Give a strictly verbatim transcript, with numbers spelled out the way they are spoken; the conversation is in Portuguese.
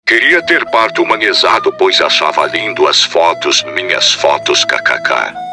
Queria ter parto humanizado, pois achava lindo as fotos, minhas fotos kkk.